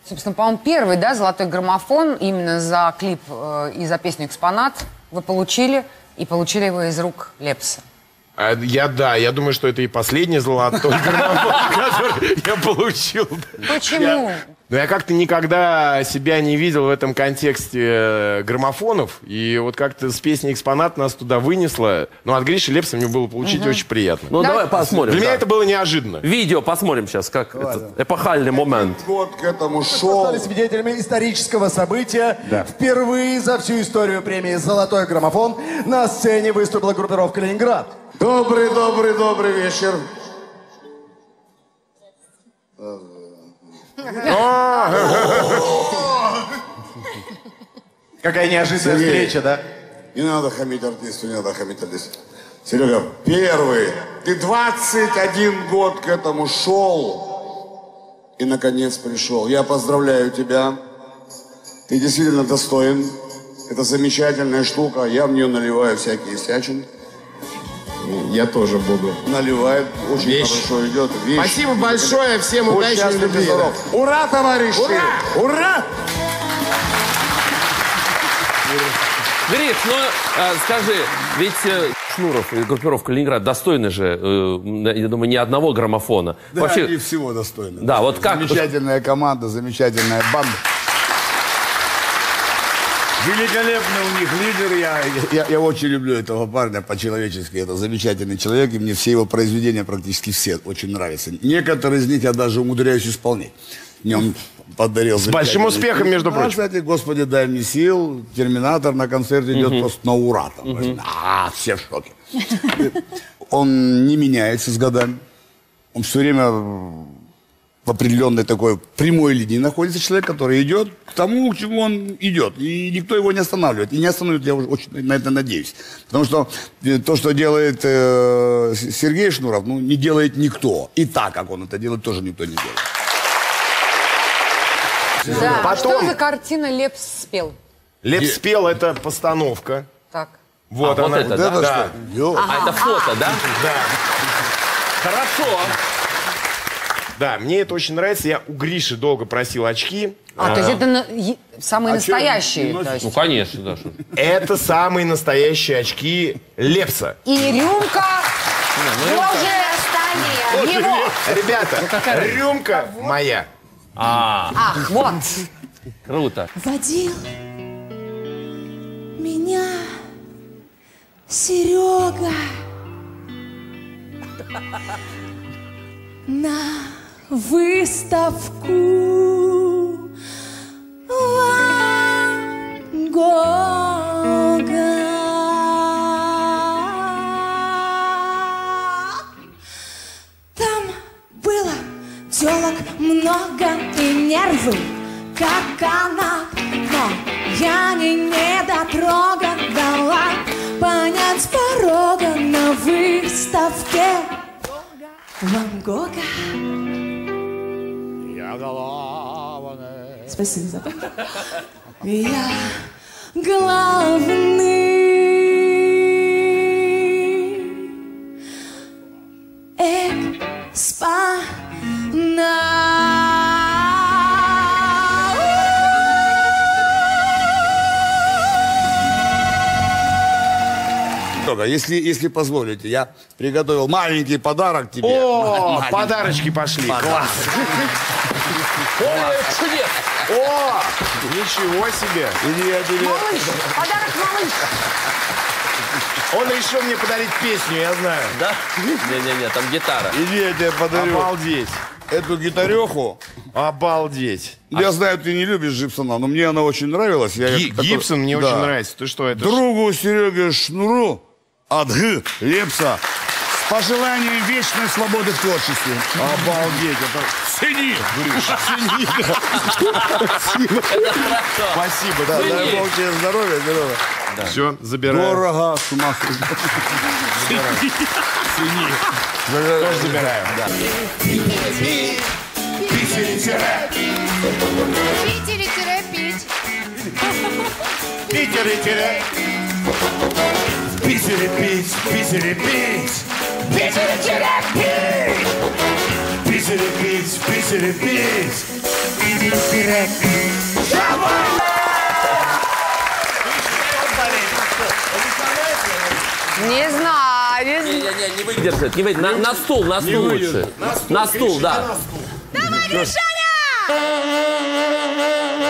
Собственно, по-моему, первый, да, золотой граммофон именно за клип и за песню «Экспонат» вы получили, и получили его из рук Лепса. Я думаю, что это и последний золотой граммофон, который я получил. Почему? Но я как-то никогда себя не видел в этом контексте граммофонов. И вот как-то с песней «Экспонат» нас туда вынесло. Но от Гриши Лепса мне было получить очень приятно. Ну, давай посмотрим. Для меня это было неожиданно. Видео посмотрим сейчас, как этот эпохальный момент. Вот к этому шоу. Мы стали свидетелями исторического события. Да. Впервые за всю историю премии «Золотой граммофон» на сцене выступила группировка «Ленинград». Добрый вечер. Какая неожиданная встреча, да? Не надо хамить артисту, не надо хамить артисту. Серега, первый. Ты 21 год к этому шел. И, наконец, пришел. Я поздравляю тебя. Ты действительно достоин. Это замечательная штука. Я в нее наливаю всякие всячины. Я тоже буду. Наливает. Очень хорошо идет. Спасибо большое. Всем удачи и любви. Ура, товарищи! Ура! Ура! Гриш, ну скажи, ведь Шнуров и группировка «Ленинград» достойны же, я думаю, не одного граммофона. Да, вообще, и всего достойны. Да, вот как... Замечательная команда, замечательная банда. Великолепный у них лидер. Я очень люблю этого парня по-человечески. Это замечательный человек, и мне все его произведения, практически все, очень нравятся. Некоторые из них я даже умудряюсь исполнять. Мне он подарил с большим успехом, между прочим. Кстати, «Господи, дай мне сил», «Терминатор» на концерте идет просто на ура. Все в шоке. Он не меняется с годами. Он все время в определенной такой прямой линии находится человек, который идет к тому, к чему он идет. И никто его не останавливает. И не остановит, я уже очень на это надеюсь. Потому что то, что делает Сергей Шнуров, ну, не делает никто. И так, как он это делает, тоже никто не делает. Да. Потом... Что за картина Лепс спел? Лепс спел, это постановка. Так. Вот А, она. вот это, да? Да. А это фото, да? Да. Хорошо. Да, мне это очень нравится. Я у Гриши долго просил очки. То есть это самые настоящие? То есть. Ну, конечно, да. Это самые настоящие очки Лепса. И рюмка тоже его. Ребята, рюмка моя. Ах, вот. Круто. Водил меня Серега на выставку Ван Гога. Там было тёлок много и нервы, как канат, но я не недотрога дала понять с порога на выставке Ван Гога. Спасибо за это. Я главный экспонат. Если позволите, я приготовил маленький подарок тебе. О, подарочки пошли. Класс. Ой, чудес. О, ничего себе. Малыш, подарок малыш. Он решил мне подарить песню, я знаю. Да? Не-не-не, там гитара. Иди, я тебе подарю. Обалдеть. Эту гитареху. Обалдеть. Я знаю, ты не любишь Гибсона, но мне она очень нравилась. Гибсон мне очень нравится. Ты что, это? Другу Сереге Шнуру от Лепса с пожеланием вечной свободы в творчестве. Обалдеть. Это... Цени! Цени, Спасибо. Спасибо. Да, дай Бог тебе здоровья, здоровья. Да. Все, забираю. Дорого, с ума сойти. Цени. Тоже забираю. Да. Питере-пить. Питере-пить. Питере-пить. Питере-пить. Питере-пить. Питере-пить. Питере-пить. Не знаю. Не выдержит, не выдержит. На стул лучше. На стул, да. Давай, Гришаня!